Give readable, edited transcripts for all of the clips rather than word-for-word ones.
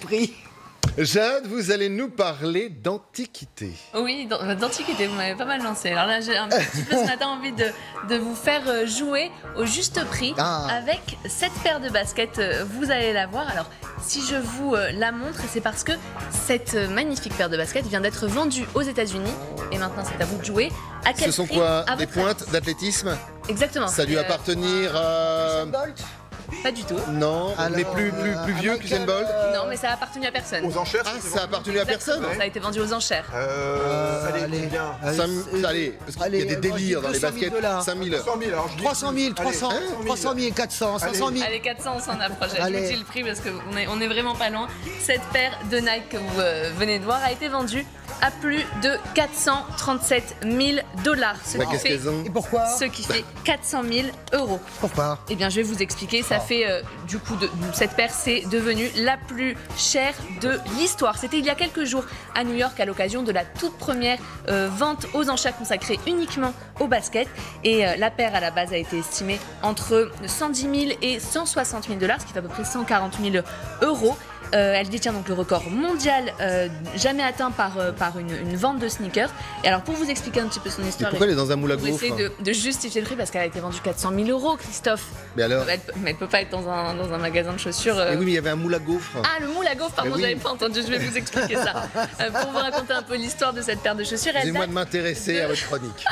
prix. Jade, vous allez nous parler d'antiquité. Oui, d'antiquité, vous m'avez pas mal lancé. Alors là, j'ai un petit peu ce matin envie de vous faire jouer au juste prix avec cette paire de baskets. Vous allez la voir. Alors, si je vous la montre, c'est parce que cette magnifique paire de baskets vient d'être vendue aux États-Unis. Et maintenant, c'est à vous de jouer. À quel Ce sont prix, quoi? à Des votre avis? pointes d'athlétisme? Exactement. Ça a dû appartenir à... Bolt. Pas du tout. Non, Alors, mais plus vieux que Usain Bolt. Non, mais ça a appartenu à personne. Aux enchères. Ah, ça a appartenu à personne. Exactement, ça a été vendu aux enchères. Allez, bien. Allez, parce qu'il y a des délires dans les baskets. 5 000. 100 000, alors je dis 300 000, 300 000, 400, 500 000. Allez, 400, on s'en approche. Je Allez. vous dis le prix parce qu'on est vraiment pas loin. Cette paire de Nike que vous venez de voir a été vendue à plus de 437 000 $. Bah, qu'est-ce qu'elles ont? Et pourquoi? Ce qui fait 400 000 €. Pourquoi? Eh bien, je vais vous expliquer. Ça fait du coup, cette paire, c'est devenue la plus chère de l'histoire. C'était il y a quelques jours à New York à l'occasion de la toute première vente aux enchères consacrée uniquement au basket. Et la paire à la base a été estimée entre 110 000 et 160 000 $, ce qui fait à peu près 140 000 €. Elle détient donc le record mondial jamais atteint par une vente de sneakers. Et alors pour vous expliquer un petit peu son Mais histoire, pourquoi elle est dans un moule à pour gaufres? essayer de justifier le prix parce qu'elle a été vendue 400 000 €, Christophe. Mais alors? Mais elle peut pas être dans un magasin de chaussures. Mais oui, mais il y avait un moule à gaufres. Ah, le moule à gaufres, pardon, Mais oui. j'avais pas entendu, je vais vous expliquer ça. Pour vous raconter un peu l'histoire de cette paire de chaussures, Excusez-moi de m'intéresser à votre chronique.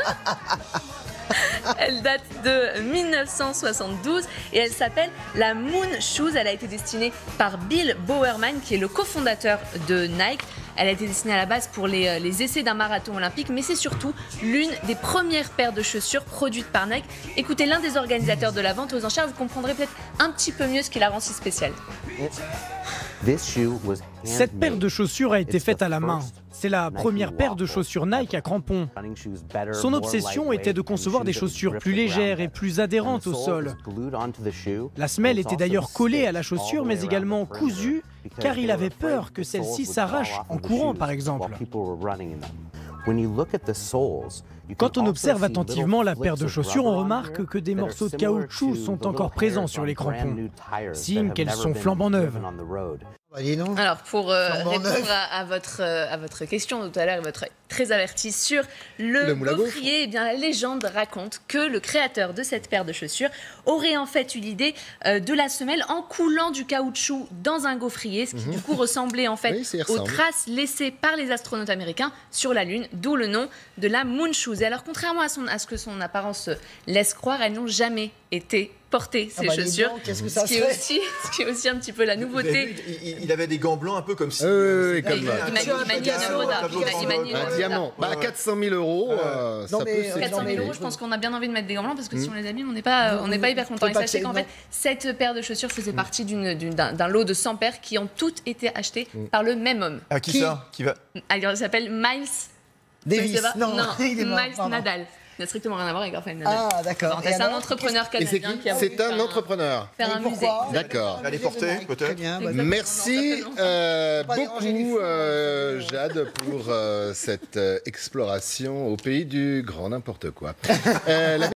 elle date de 1972 et elle s'appelle la Moon Shoes. Elle a été destinée par Bill Bowerman, qui est le cofondateur de Nike. Elle a été destinée à la base pour les essais d'un marathon olympique, mais c'est surtout l'une des premières paires de chaussures produites par Nike. Écoutez l'un des organisateurs de la vente aux enchères, vous comprendrez peut-être un petit peu mieux ce qui la rend si spéciale. Cette paire de chaussures a été faite à la main. C'est la première paire de chaussures Nike à crampons. Son obsession était de concevoir des chaussures plus légères et plus adhérentes au sol. La semelle était d'ailleurs collée à la chaussure, mais également cousue, car il avait peur que celle-ci s'arrache en courant, par exemple. Quand on observe attentivement la paire de chaussures, on remarque que des morceaux de caoutchouc sont encore présents sur les crampons, signe qu'elles sont flambant neuves. Bah, dis donc. Alors, pour Flambant répondre neuf. à votre question tout à l'heure, votre très averti sur le moule à gaufres. gaufrier, eh bien, la légende raconte que le créateur de cette paire de chaussures aurait en fait eu l'idée de la semelle en coulant du caoutchouc dans un gaufrier, ce qui du coup ressemblait en fait Oui, ça y aux ressemble. traces laissées par les astronautes américains sur la Lune, d'où le nom de la Moon Shoes. Et alors, contrairement à ce que son apparence laisse croire, elles n'ont jamais été portées, ces bah, dis chaussures. donc, qu'est-ce que ça ce qui est serait aussi un petit peu la Vous avez nouveauté. vu, il avait des gants blancs un peu comme si. Oui, c'était comme il ça. manie le Roda. Il manie le Un Roda. diamant. Bah, à 400 000 €, ça Non, peut mais, se 400 000 Non, €, je pense qu'on a bien envie de mettre des gants blancs parce que si on les abîme, on n'est pas hyper content. Et faut pas sachez que qu'en c'est- fait, cette paire de chaussures faisait partie d'un lot de 100 paires qui ont toutes été achetées par le même homme. Ah, qui ça? Qui va. Alors, il s'appelle Miles. Davis. Vous connaissez pas Non, il est mort, Miles pardon. Nadal. Il n'a strictement rien à voir avec Rafael Nadal. Ah, d'accord. C'est un entrepreneur Et c'est canadien qui? qui a voulu C'est un entrepreneur. faire un musée. Pourquoi? D'accord. Elle est portée, peut-être. Très bien. bah, Merci Pas déranger les beaucoup, fous. Jade, pour cette exploration au pays du grand n'importe quoi.